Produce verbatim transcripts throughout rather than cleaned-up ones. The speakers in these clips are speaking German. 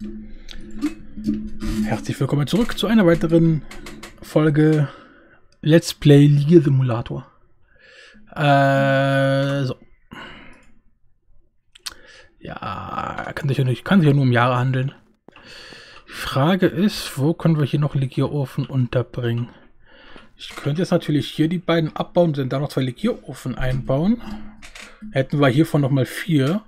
Herzlich willkommen zurück zu einer weiteren Folge Let's Play Liga Simulator. Äh, so. Ja, kann sich ja nicht, kann sich ja nur um Jahre handeln. Die Frage ist, wo können wir hier noch Legierofen unterbringen? Ich könnte jetzt natürlich hier die beiden abbauen und dann da noch zwei Legierofen einbauen. Hätten wir hiervon nochmal vier.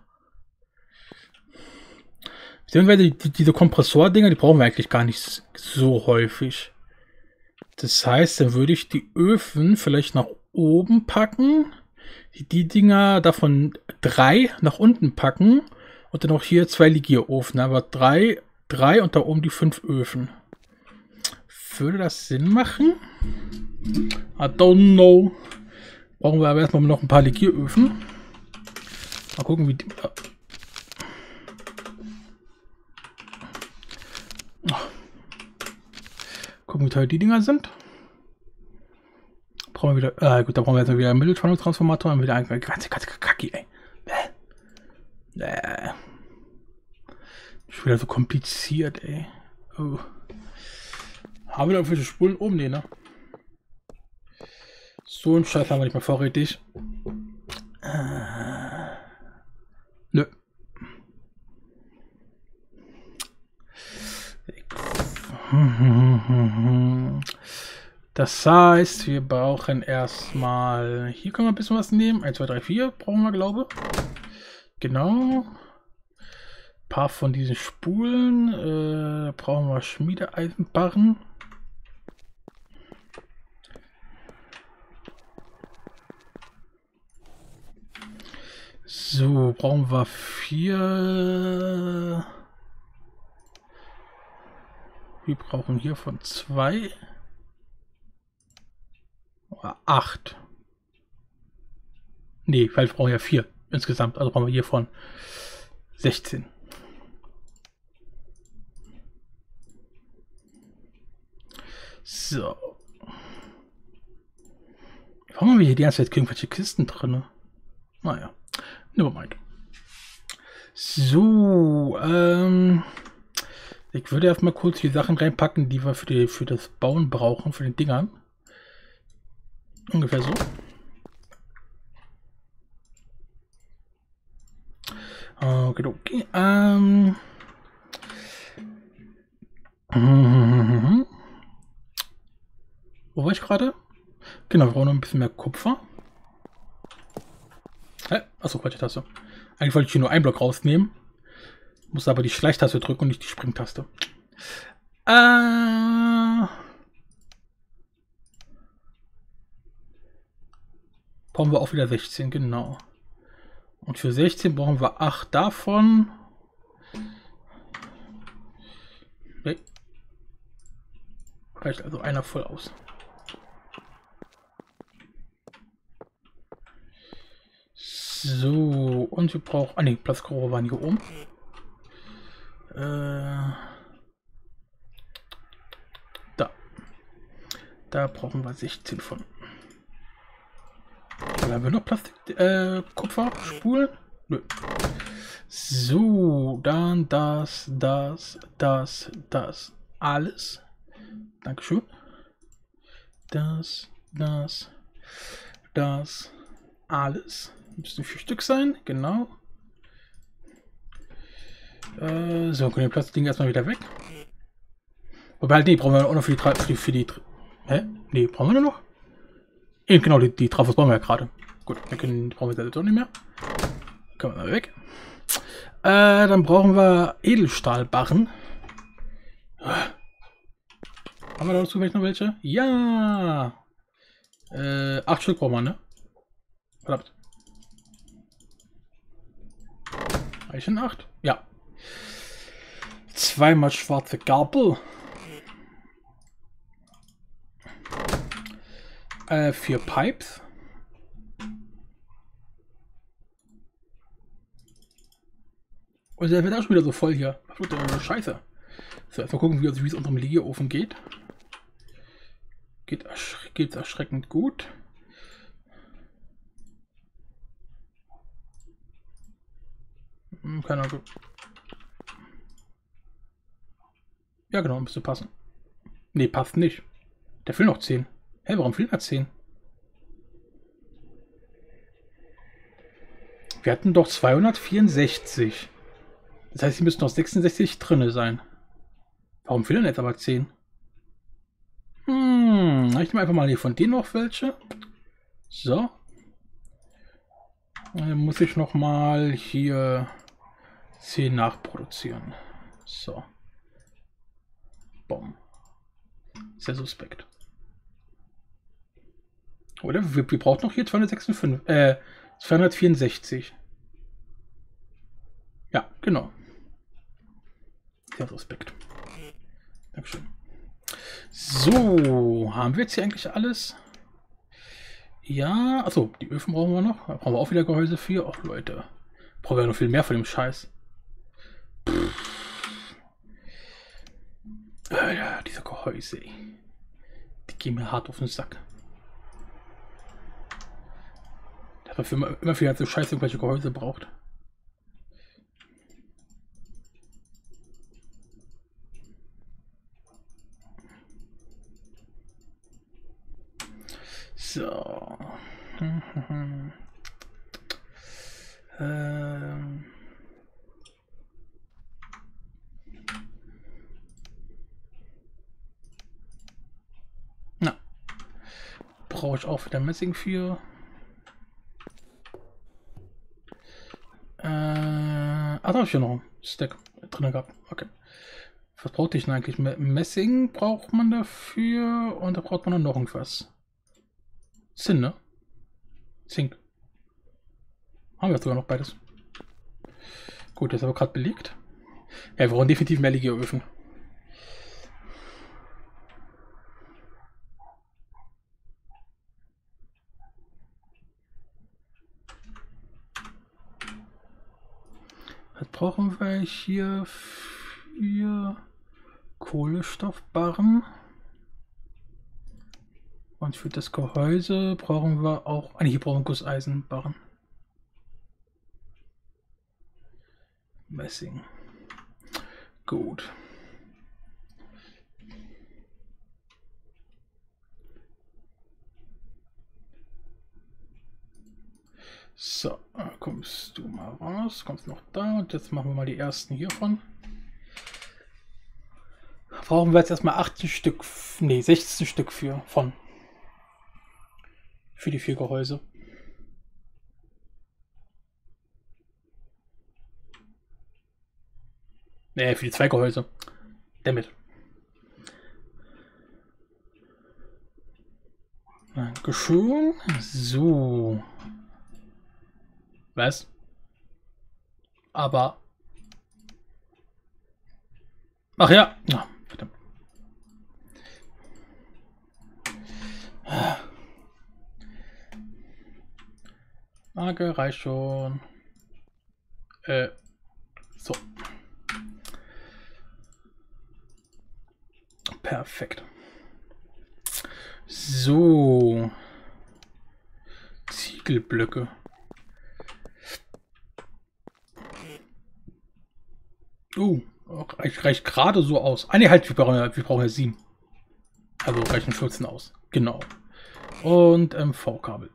Beziehungsweise die, diese Kompressordinger, die brauchen wir eigentlich gar nicht so häufig. Das heißt, dann würde ich die Öfen vielleicht nach oben packen, die, die Dinger davon drei nach unten packen und dann auch hier zwei Legierofen. Aber drei, drei und da oben die fünf Öfen. Würde das Sinn machen? I don't know. Brauchen wir aber erstmal noch ein paar Legieröfen. Mal gucken, wie die... Gucken, wie teuer die Dinger sind. Brauchen wir wieder... Äh, gut, da brauchen wir jetzt wieder einen Mittelspannungstransformator und wieder einen ganze Kacki, ey. Äh. Ist wieder so kompliziert, ey. Oh. Haben wir da irgendwelche Spulen oben? Nee, ne? So ein Scheiß haben wir nicht mehr vorrätig. Äh. Nö. Das heißt, wir brauchen erstmal... Hier können wir ein bisschen was nehmen. eins, zwei, drei, vier brauchen wir, glaube ich. Genau. Ein paar von diesen Spulen. Äh, brauchen wir Schmiedeeisenbarren. So, brauchen wir vier... Wir brauchen hiervon zwei. Oder acht. Nee, weil wir brauchen ja vier insgesamt. Also brauchen wir hiervon sechzehn. So. Warum haben wir hier die ganze Zeit irgendwelche Kisten drin? Naja, nevermind. So, ähm... ich würde erstmal kurz die Sachen reinpacken, die wir für, die, für das Bauen brauchen, für den Dingern. Ungefähr so. Okay, okay. Ähm. Wo war ich gerade? Genau, wir brauchen noch ein bisschen mehr Kupfer. Hä? Achso, falsche Taste. Eigentlich wollte ich hier nur einen Block rausnehmen. Muss aber die Schleichtaste drücken und nicht die Springtaste. Äh. Brauchen wir auch wieder sechzehn, genau. Und für sechzehn brauchen wir acht davon. Okay. Reicht also einer voll aus. So, und wir brauchen... Ah ne, Platzkroche waren hier oben. Äh, da. Da brauchen wir sechzehn von. Da haben wir noch Plastik, äh, Kupferspulen? Nö. So, dann das, das, das, das. Alles. Dankeschön. Das, das, das. Alles. Müssen vier Stück sein, genau. Äh, so, können wir Plastik erstmal wieder weg. Wobei, halt, nee, brauchen wir auch noch für die, für die, für die Hä? Nee, brauchen wir nur noch? Eben, genau, die, die Trafos brauchen wir ja gerade. Gut, wir können, die brauchen wir jetzt auch nicht mehr. Können wir mal weg. Äh, dann brauchen wir Edelstahlbarren. Haben wir dazu vielleicht noch welche? Ja! Äh, acht Stück brauchen wir, ne? Verdammt. Reichen acht? Ja. Zweimal schwarze Gabel. Äh, vier Pipes. Und der wird auch schon wieder so voll hier. Was wird denn Scheiße? So, erstmal gucken, wie es unserem Legierofen geht. Geht, ersch geht erschreckend gut. Hm, keine Ahnung. Ja, genau, müsste passen. Nee, passt nicht. Der fehlt noch zehn. Hä, warum fehlt da zehn? Wir hatten doch zweihundertvierundsechzig. Das heißt, hier müssten noch sechsundsechzig drinne sein. Warum fehlen jetzt aber zehn? Hm, ich nehme einfach mal hier von denen noch welche. So. Dann muss ich noch mal hier zehn nachproduzieren. So. Bom. Sehr suspekt. Oder? Wir, wir brauchen noch hier zweihundertsechsundfünfzig, äh, zweihundertvierundsechzig. Ja, genau. Sehr suspekt. Dankeschön. So, haben wir jetzt hier eigentlich alles? Ja, achso, die Öfen brauchen wir noch. Da brauchen wir auch wieder Gehäuse für. Ach Leute, brauchen wir noch viel mehr von dem Scheiß. Alter, diese Gehäuse. Die gehen mir hart auf den Sack. Dass man für immer, immer viel so Scheiß irgendwelche Gehäuse braucht. So. ähm. Na. Brauche ich auch wieder Messing für. Äh. Ah, da habe ich ja noch einen Stack drin gehabt. Okay. Was brauchte ich denn eigentlich? Messing braucht man dafür und da braucht man noch irgendwas. Zinn, ne? Zink. Haben wir sogar noch beides. Gut, das ist aber gerade belegt. Ja, wir brauchen definitiv mehr Legieröfen. Was brauchen wir hier für Kohlenstoffbarren? Und für das Gehäuse brauchen wir auch... Ah, hier brauchen wir Gusseisenbarren. Messing. Gut. So, kommst du mal raus, kommst noch da und jetzt machen wir mal die ersten hiervon. Brauchen wir jetzt erstmal achtzehn Stück, nee, sechzehn Stück für, von. Für die vier Gehäuse. Nee, für die zwei Gehäuse. Damit. Dankeschön. So. Was? Aber. Ach ja. Na, verdammt. Danke, reicht schon. Äh. So. Perfekt. So. Ziegelblöcke. Uh, reicht, reicht gerade so aus. Ah ne, halt, wir brauchen, ja, wir brauchen ja sieben. Also reichen vierzehn aus. Genau. Und M V-Kabel.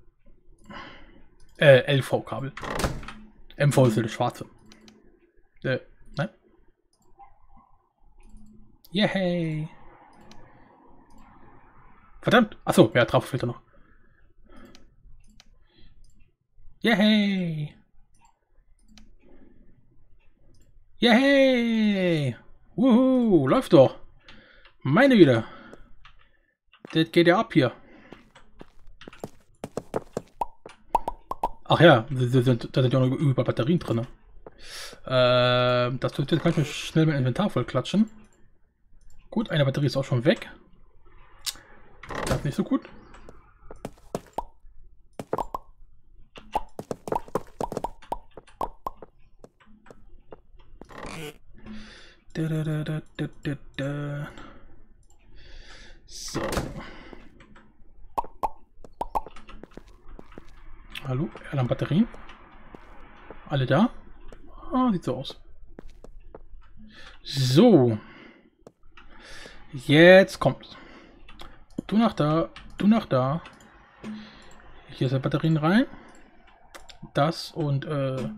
Äh, L V-Kabel. M V ist ja das schwarze. Äh, nein? Yay! Verdammt! Achso, ja, Trafofilter noch. Yay! Yay! Wuhu! Läuft doch! Meine Güte! Das geht ja ab hier. Ach ja, da sind ja noch über Batterien drin. Äh, das tut jetzt, kann ich mir schnell mein Inventar voll klatschen. Gut, eine Batterie ist auch schon weg. Das ist nicht so gut. Da, da, da, da, da, da. So. Hallo, Erlang-Batterien. Alle da? Ah, sieht so aus. So. Jetzt kommt. Du nach da, du nach da. Hier sind Batterien rein. Das und äh,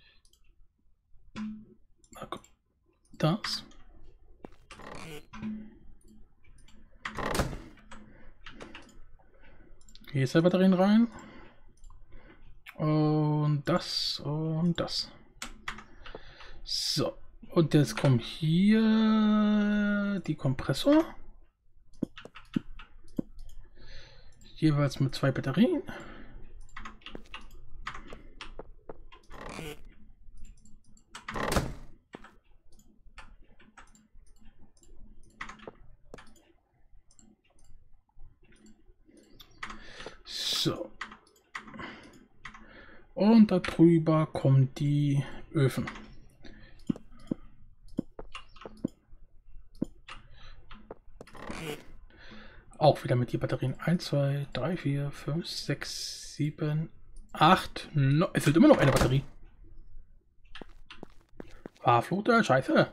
das. Hier ist der Batterien rein. Und das und das. So. Und jetzt kommen hier die Kompressor. Jeweils mit zwei Batterien. So. Und darüber kommen die Öfen. Auch wieder mit die Batterien. eins, zwei, drei, vier, fünf, sechs, sieben, acht, neun. Es fehlt immer noch eine Batterie. Fahrflote, scheiße.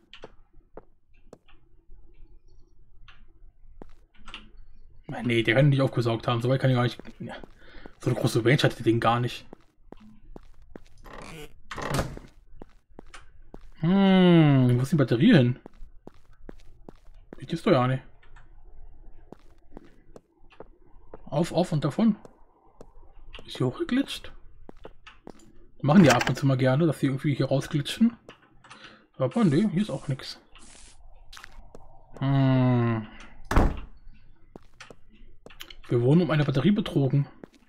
Nee, der kann nicht aufgesaugt haben. So weit kann ich gar nicht. Ja. So eine große Range hat das Ding gar nicht. Hm, wo ist die Batterie hin? Die gibt's doch ja nicht. Auf, auf und davon. Ist hier hochgeglitscht? Machen die ab und zu mal gerne, dass sie irgendwie hier rausglitschen. Aber nee, hier ist auch nichts. Hm. Wir wurden um eine Batterie betrogen.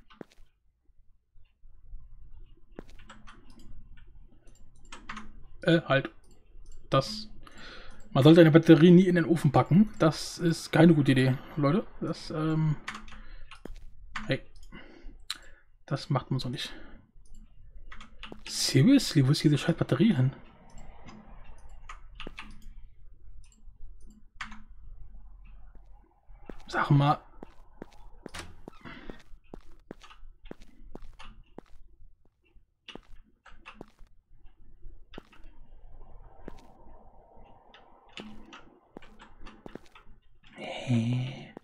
Äh, halt. Das. Man sollte eine Batterie nie in den Ofen packen. Das ist keine gute Idee, Leute. Das, ähm. Hey. Das macht man so nicht. Seriously, wo ist diese scheiß Batterie hin? Sag mal. Hey.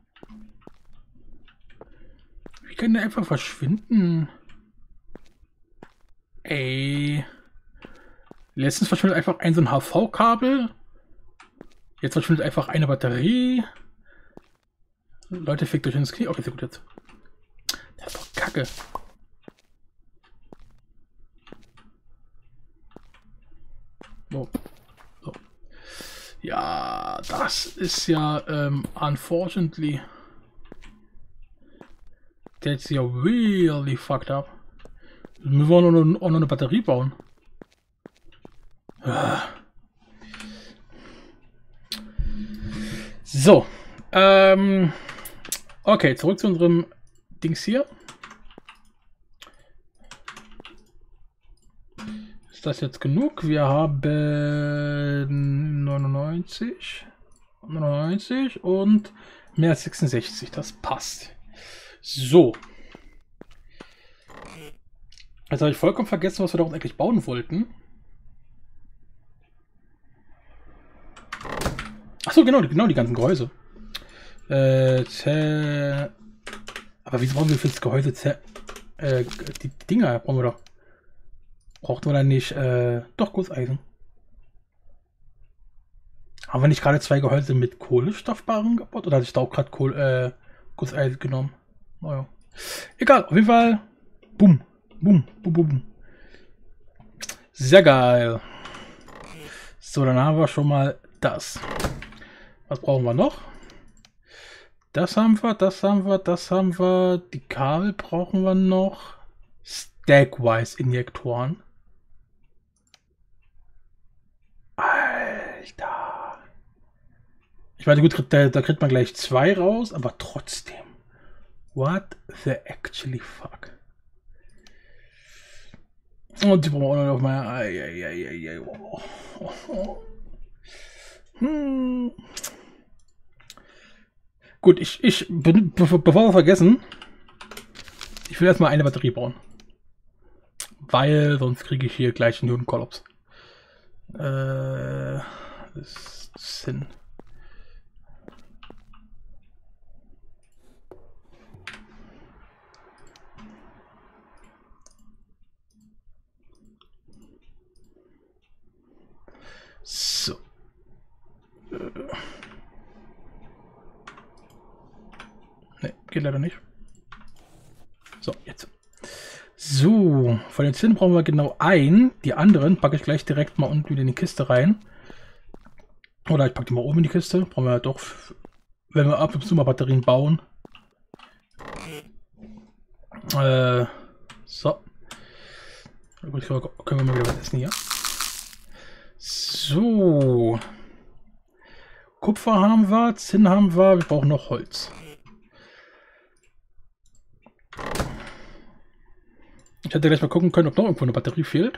Wie kann der einfach verschwinden? Ey. Letztens verschwindet einfach ein so ein H V-Kabel. Jetzt verschwindet einfach eine Batterie. Leute, fickt euch ins Knie. Okay, sehr gut jetzt. Das ist doch Kacke. So. So. Ja, das ist ja ähm, unfortunately. That's ja really fucked up. Wir wollen auch noch, auch noch eine Batterie bauen. So. Ähm. Okay, zurück zu unserem Dings hier. Ist das jetzt genug? Wir haben neunundneunzig, neunundneunzig und mehr als sechsundsechzig. Das passt. So. Jetzt habe ich vollkommen vergessen, was wir da eigentlich bauen wollten. Achso, genau, genau, die ganzen Gehäuse. Äh, zäh... Aber wieso brauchen wir für das Gehäuse zäh... Äh, die Dinger brauchen wir doch. Brauchten wir dann nicht, äh, doch Gusseisen. Haben wir nicht gerade zwei Gehäuse mit Kohlenstoffbarren gebaut? Oder hatte ich da auch gerade Kohl, äh, Gusseisen genommen? Naja. Egal, auf jeden Fall. Boom. Boom. Boom, boom, boom. Sehr geil. So, dann haben wir schon mal das. Was brauchen wir noch? Das haben wir, das haben wir, das haben wir. Die Kabel brauchen wir noch. Stackwise Injektoren. Alter. Ich meine, gut, da, da kriegt man gleich zwei raus, aber trotzdem. What the actually fuck? Und die brauchen wir auch noch mal. Ai, ai, ai, ai, ai. Oh, oh, oh. Hm. Gut, ich, ich, be be bevor wir vergessen, ich will erstmal eine Batterie bauen. Weil sonst kriege ich hier gleich einen Kollaps. Äh, das ist Sinn. So. Ne, geht leider nicht. So, jetzt. So, von den Zinnen brauchen wir genau ein. Die anderen packe ich gleich direkt mal unten wieder in die Kiste rein. Oder ich packe die mal oben in die Kiste. Brauchen wir ja doch, wenn wir ab und zu mal Batterien bauen. Äh, so. Gut, können wir mal wieder was essen hier. So. Kupfer haben wir, Zinn haben wir, wir brauchen noch Holz. Ich hätte gleich mal gucken können, ob noch irgendwo eine Batterie fehlt.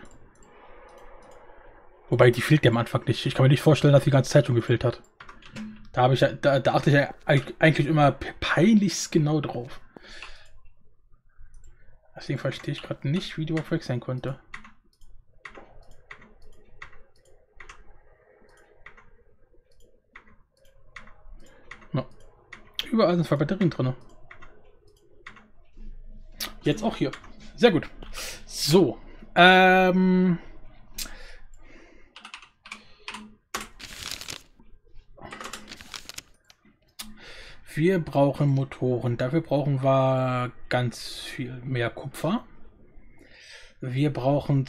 Wobei, die fehlt ja am Anfang nicht. Ich kann mir nicht vorstellen, dass die ganze Zeit schon gefehlt hat. Da, habe ich ja, da, da achte ich ja eigentlich immer peinlichst genau drauf. Deswegen verstehe ich gerade nicht, wie die überhaupt weg sein konnte. No. Überall sind zwei Batterien drin. Jetzt auch hier. Sehr gut. So. Ähm... Wir brauchen Motoren. Dafür brauchen wir ganz viel mehr Kupfer. Wir brauchen...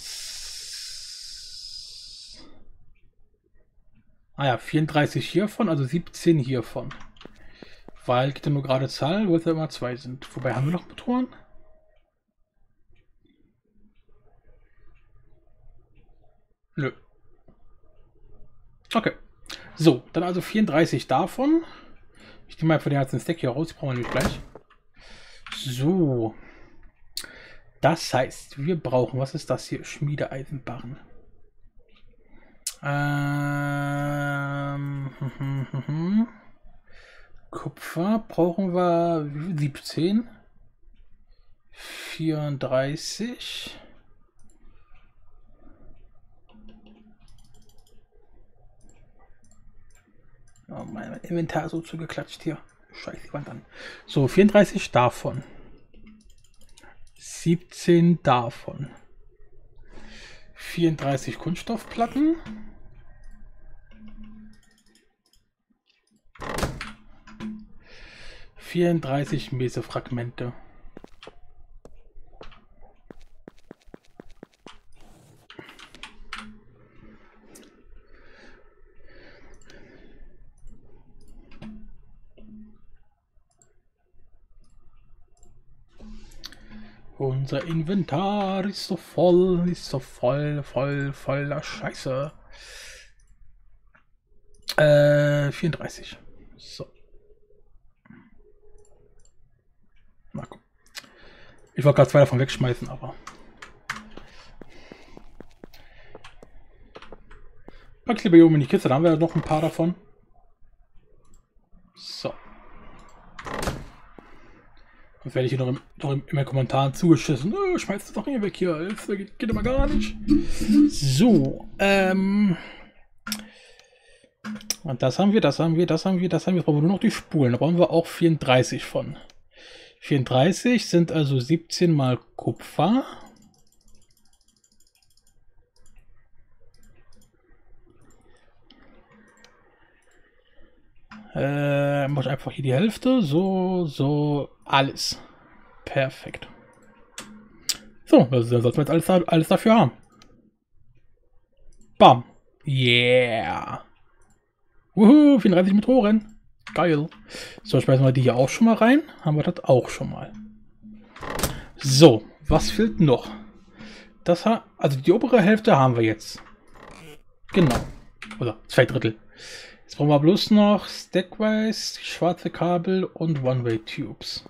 Ah ja, vierunddreißig hiervon, also siebzehn hiervon. Weil geht ja nur gerade Zahl, wo es ja immer zwei sind. Wobei, haben wir noch Motoren? Nö. Okay. So, dann also vierunddreißig davon. Ich nehme mal von den ganzen Stack hier raus, die brauchen wir nämlich gleich. So. Das heißt, wir brauchen, was ist das hier? Schmiedeeisenbarren. Ähm, hm, hm, hm, hm. Kupfer brauchen wir siebzehn. vierunddreißig. Oh, mein Inventar so zugeklatscht hier. Scheiße, die Wand an. So, vierunddreißig davon. siebzehn davon. vierunddreißig Kunststoffplatten. vierunddreißig Mesefragmente. Unser Inventar ist so voll, ist so voll, voll, voller Scheiße. Äh, vierunddreißig. So. Na komm. Ich wollte gerade zwei davon wegschmeißen, aber... Pack lieber hier oben in die Kiste, da haben wir noch ein paar davon. So. Und werde ich hier noch, im, noch in meinen Kommentaren zugeschissen. Oh, schmeißt das doch hier weg hier. Das geht, geht immer gar nicht. So. Ähm. Und das haben wir, das haben wir, das haben wir, das haben wir. Jetzt brauchen wir nur noch die Spulen. Da brauchen wir auch vierunddreißig von. vierunddreißig sind also siebzehn mal Kupfer. Äh, mach einfach hier die Hälfte. So, so, alles. Perfekt. So, das sollten wir jetzt alles, alles dafür haben. Bam. Yeah. Wuhu, vierunddreißig Motoren. Geil. So, schmeißen wir die hier auch schon mal rein. Haben wir das auch schon mal. So, was fehlt noch? Das ha also die obere Hälfte haben wir jetzt. Genau. Oder zwei Drittel. Jetzt brauchen wir bloß noch Stackwise, schwarze Kabel und One-Way-Tubes.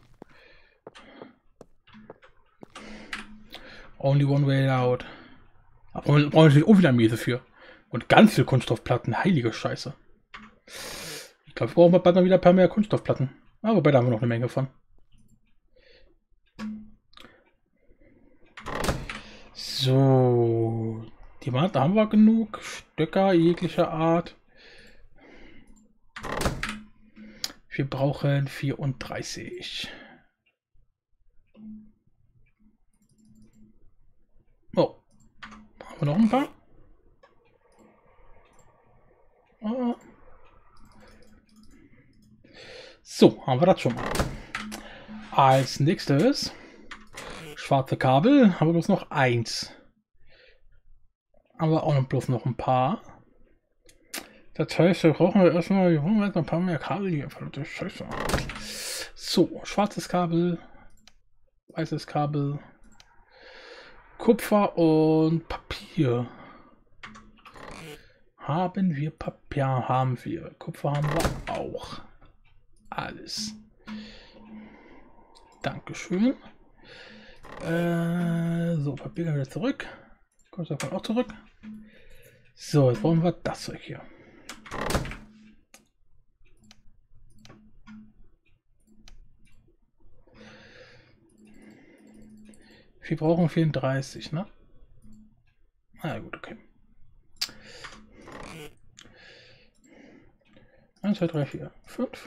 Only One-Way allowed. Aber brauchen wir natürlich auch wieder Miese für. Und ganz viel Kunststoffplatten. Heilige Scheiße. Ich glaube, wir brauchen bald mal wieder ein paar mehr Kunststoffplatten. Aber wobei, da haben wir noch eine Menge von. So. Die Wand, da haben wir genug. Stöcker jeglicher Art. Wir brauchen vierunddreißig. Oh. Haben wir noch ein paar? So, haben wir das schon mal. Als nächstes schwarze Kabel, haben wir bloß noch eins. Aber auch noch bloß noch ein paar. Das heißt, wir brauchen wir erstmal, wir brauchen jetzt noch ein paar mehr Kabel hier. Verdammte Scheiße. So, schwarzes Kabel, weißes Kabel, Kupfer und Papier. Haben wir Papier? Haben wir. Kupfer haben wir auch. Alles. Dankeschön. Äh, so, Papier wieder zurück. Kommt davon auch zurück. So, jetzt brauchen wir das Zeug hier. Wir brauchen vierunddreißig, ne? Na gut, okay. eins, zwei, drei, vier, fünf.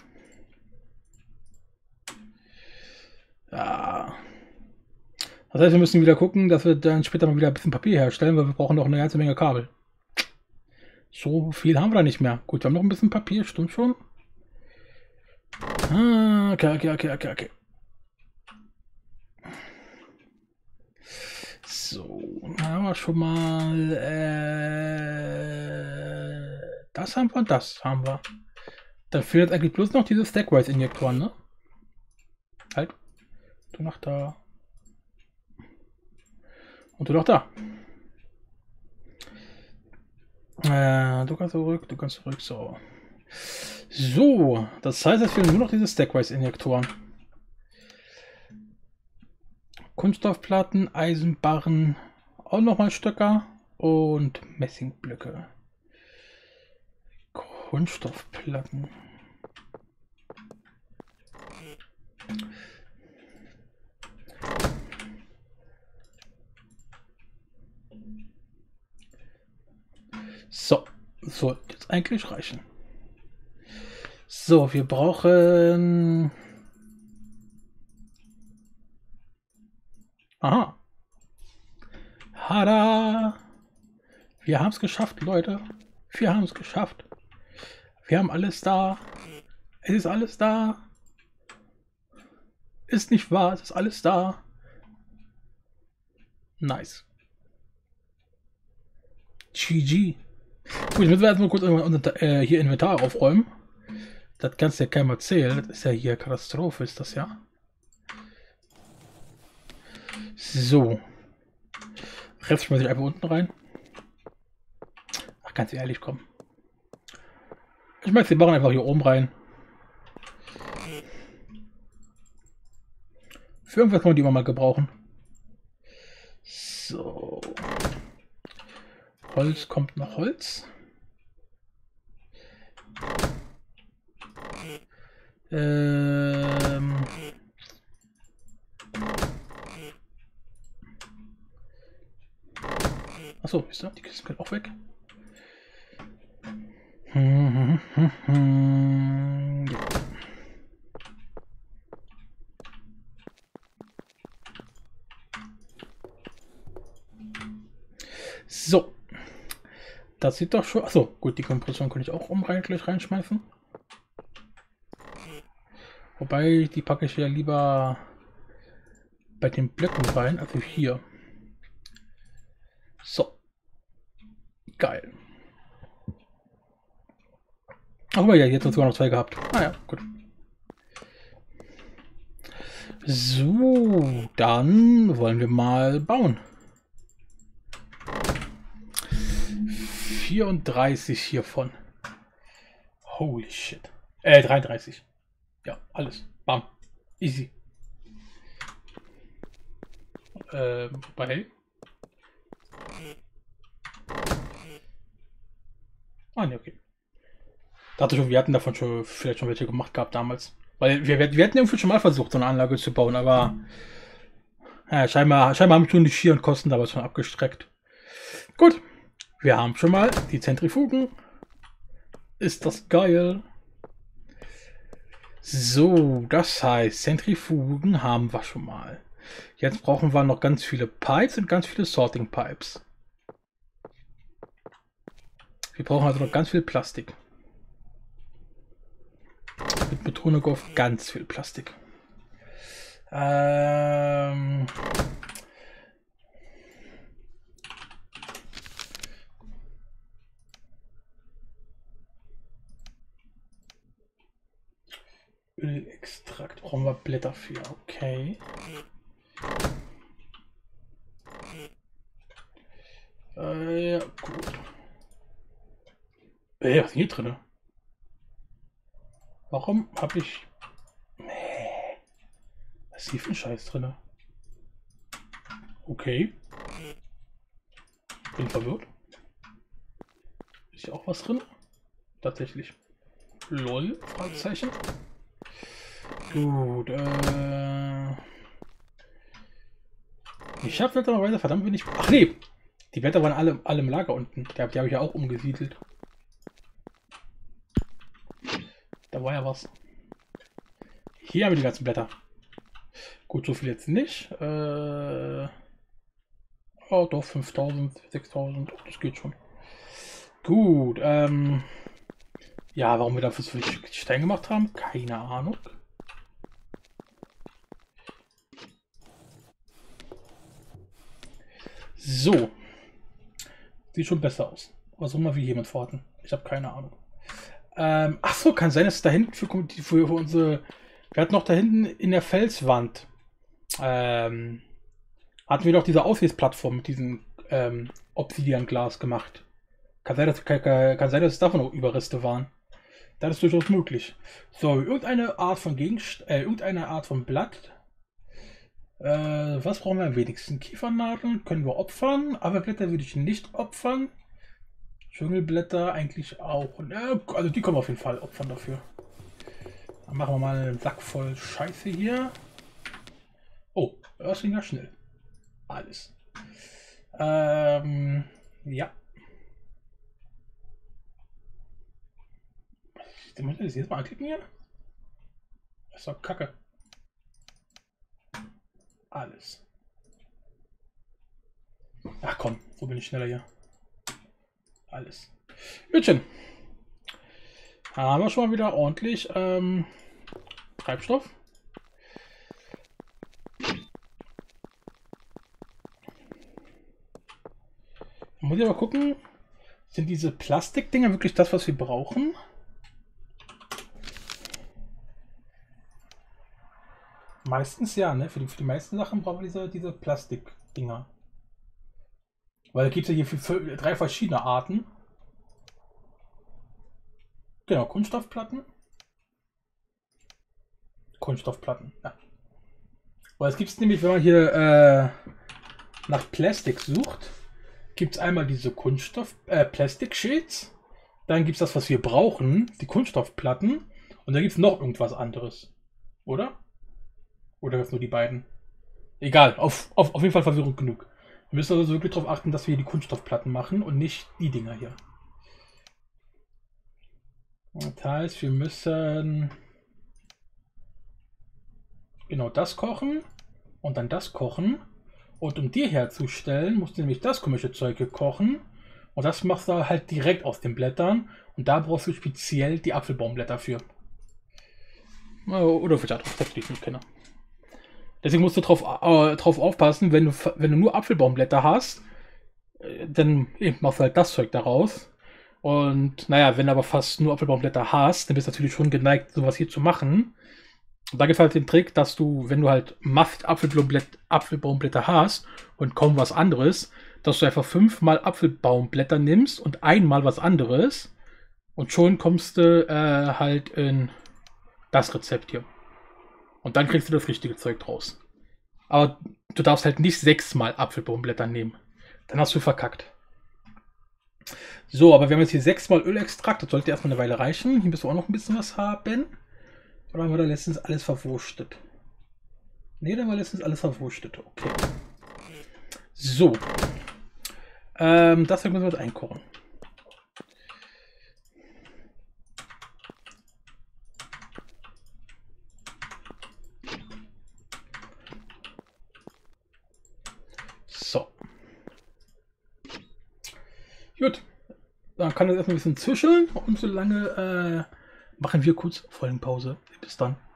Ja. Das heißt, wir müssen wieder gucken, dass wir dann später mal wieder ein bisschen Papier herstellen, weil wir brauchen noch eine ganze Menge Kabel. So viel haben wir da nicht mehr. Gut, wir haben noch ein bisschen Papier, stimmt schon. Ah, okay, okay, okay, okay, okay. So, dann haben wir schon mal äh, das haben wir und das haben wir. Dann fehlt eigentlich bloß noch diese Stackwise-Injektoren, ne? Halt. Du noch da. Und du noch da. Äh, du kannst zurück, du kannst zurück, so. So, das heißt, es fehlen nur noch diese Stackwise-Injektoren. Kunststoffplatten, Eisenbarren, auch nochmal Stöcker und Messingblöcke. Kunststoffplatten. So, sollte jetzt eigentlich reichen. So, wir brauchen... Aha. Hada! Wir haben es geschafft, Leute. Wir haben es geschafft. Wir haben alles da. Es ist alles da. Ist nicht wahr, es ist alles da. Nice. G G. Gut, jetzt müssen wir erstmal kurz unser, äh, hier Inventar aufräumen. Das kannst du ja keinem erzählen. Das ist ja hier Katastrophe, ist das ja. So. Rest schmeiße ich einfach unten rein. Ach, ganz ehrlich, komm. Ich schmeiße die Barren einfach hier oben rein. Für irgendwas kann man die immer mal gebrauchen. So. Holz kommt noch Holz. Ähm. Achso, ist da? Die Kiste geht auch weg. Hm, hm, hm, hm. Ja. So. Das sieht doch schon. Achso, gut, die Kompression kann ich auch um rein, gleich reinschmeißen. Wobei, die packe ich ja lieber bei den Blöcken rein, also hier. So. Geil. Aber ja, jetzt hat sogar noch zwei gehabt. Ah ja, gut. So, dann wollen wir mal bauen. vierunddreißig hiervon. Holy shit. Äh, dreiunddreißig. Ja, alles. Bam. Easy. Ähm, bei. Ah, ne, okay. Dachte schon, wir hatten davon schon vielleicht schon welche gemacht gehabt damals. Weil wir, wir hatten irgendwie schon mal versucht, so eine Anlage zu bauen, aber ja, scheinbar, scheinbar haben schon die schieren Kosten damals schon abgestreckt. Gut. Wir haben schon mal die Zentrifugen. Ist das geil. So, das heißt, Zentrifugen haben wir schon mal. Jetzt brauchen wir noch ganz viele Pipes und ganz viele Sorting Pipes. Wir brauchen also noch ganz viel Plastik. Mit Truhe auf ganz viel Plastik. Ähm... Ölextrakt brauchen wir Blätter für, okay. Äh, ja, gut. Äh, was ist hier drin? Warum habe ich... Nee. Was ist hier für ein Scheiß drin? Okay. Bin verwirrt. Ist hier auch was drin? Tatsächlich. Lol, Fragezeichen. Gut, äh... Ich habe netterweise verdammt wenig... Ach nee! Die Blätter waren alle, alle im Lager unten. Die habe hab ich ja auch umgesiedelt. Da war ja was. Hier haben wir die ganzen Blätter. Gut, so viel jetzt nicht. Äh... Oh, doch, fünftausend, sechstausend. Oh, das geht schon. Gut, ähm... ja, warum wir dafür so viel Stein gemacht haben? Keine Ahnung. So. Sieht schon besser aus. Was auch immer wir jemand vorhatten. Ich habe keine Ahnung. Ähm, ach so, kann sein, dass es da hinten für, für, für unsere... Wir hatten noch da hinten in der Felswand... Ähm, hatten wir doch diese Aussichtsplattform mit diesem ähm, Obsidian-Glas gemacht. Kann sein, dass, kann, kann sein, dass es davon auch Überreste waren. Das ist durchaus möglich. So, irgendeine Art von Gegenstand, äh, irgendeine Art von Blatt. Äh, was brauchen wir am wenigsten? Kiefernadeln können wir opfern, aber Blätter würde ich nicht opfern. Dschungelblätter eigentlich auch. Äh, also die können wir auf jeden Fall opfern dafür. Dann machen wir mal einen Sack voll Scheiße hier. Oh, das ging ja schnell. Alles. Ähm, ja. Muss ich das jetzt mal anklicken hier? Das ist doch Kacke. Alles. Ach komm, so bin ich schneller hier. Alles. Hütchen. Da haben wir schon mal wieder ordentlich ähm, Treibstoff. Muss ich aber gucken, sind diese Plastikdinger wirklich das, was wir brauchen? Meistens ja, ne? Für die, für die meisten Sachen brauchen wir diese, diese Plastikdinger. Weil da gibt es ja hier für, für drei verschiedene Arten. Genau, Kunststoffplatten. Kunststoffplatten, ja. Weil es gibt es nämlich, wenn man hier äh, nach Plastik sucht, gibt es einmal diese Kunststoff, äh, Plastik-Sheets. Dann gibt es das, was wir brauchen, die Kunststoffplatten. Und dann gibt es noch irgendwas anderes. Oder? Oder jetzt nur die beiden? Egal, auf, auf, auf jeden Fall Verwirrung genug. Wir müssen also wirklich darauf achten, dass wir die Kunststoffplatten machen und nicht die Dinger hier. Das heißt, wir müssen genau das kochen und dann das kochen. Und um die herzustellen, musst du nämlich das komische Zeug hier kochen. Und das machst du halt direkt aus den Blättern. Und da brauchst du speziell die Apfelbaumblätter für. Oder für das, die ich nicht kenne. Deswegen musst du drauf, äh, drauf aufpassen, wenn du, wenn du nur Apfelbaumblätter hast, äh, dann eben machst du halt das Zeug daraus. Und naja, wenn du aber fast nur Apfelbaumblätter hast, dann bist du natürlich schon geneigt, sowas hier zu machen. Und da gibt es halt den Trick, dass du, wenn du halt Mast Apfelbaumblätter, Apfelbaumblätter hast und kaum was anderes, dass du einfach fünfmal Apfelbaumblätter nimmst und einmal was anderes. Und schon kommst du äh, halt in das Rezept hier. Und dann kriegst du das richtige Zeug draus. Aber du darfst halt nicht sechsmal Apfelbaumblätter nehmen. Dann hast du verkackt. So, aber wir haben jetzt hier sechsmal Ölextrakt. Das sollte erstmal eine Weile reichen. Hier müssen wir auch noch ein bisschen was haben. Oder haben wir da letztens alles verwurstet? Ne, da war letztens alles verwurstet. Okay. So. Ähm, das müssen wir jetzt einkochen. So. Gut. Dann kann das erstmal ein bisschen zischeln und solange äh, machen wir kurz Folgenpause. Bis dann.